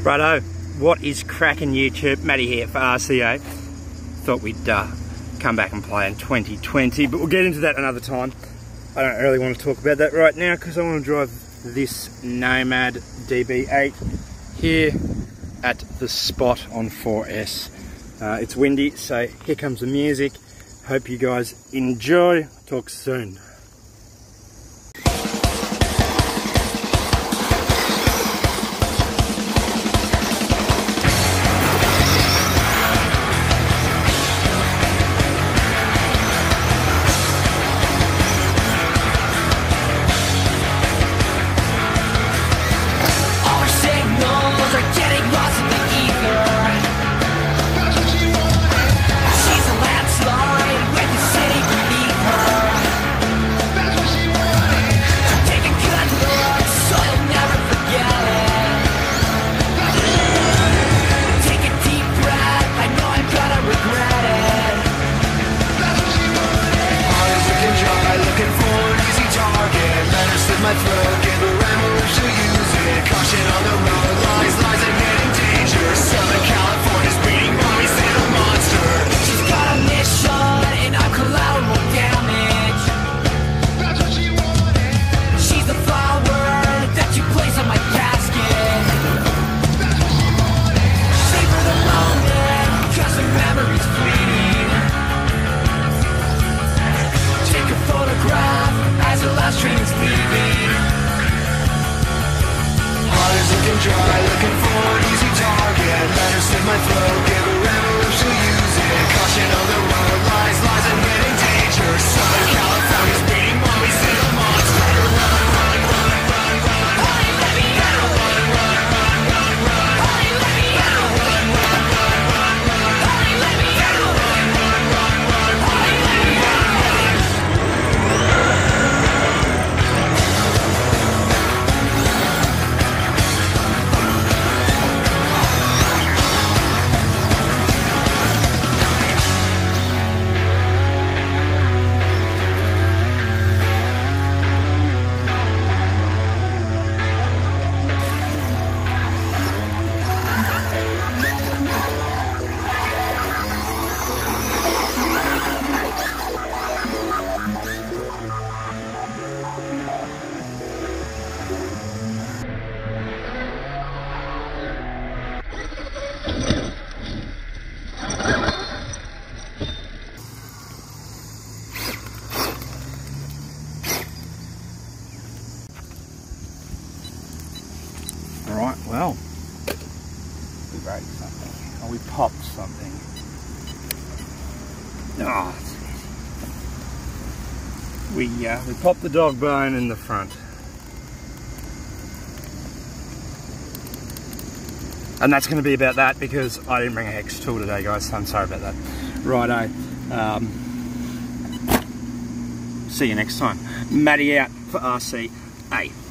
Righto, what is cracking YouTube? Matty here for RCA. Thought we'd come back and play in 2020, but we'll get into that another time. I don't really want to talk about that right now because I want to drive this Nomad Db8 here at the spot on 4S. It's windy, so here comes the music. Hope you guys enjoy. Talk soon. My throat, give her ammo if she'll use it. Caution on the road, lies and getting danger. Southern California's beating mommy, still a monster. She's got a mission and I'm collateral damage. That's what she wanted. She's the flower that you place on my casket. That's what she wanted. Savor the moment, cause the memory's fleeting. Take a photograph as the last train is leaving. Looking dry, looking for an easy target. Let her slit my throat, give her ammo if she'll use it. Caution on the road, lies and getting danger. Southern California's beating mommy, still a monster. Run, run, run, run, run. Honey, let me out. Run, run, run, run, run. Honey, let me out. Run, run, run, run, run. Honey, let me out. Run, run, run, run. Honey, let me out. Alright, well, we broke something, or we popped something. Oh, we popped the dog bone in the front. And that's going to be about that because I didn't bring a hex tool today, guys, so I'm sorry about that. Righto, see you next time. Matty out for RCA.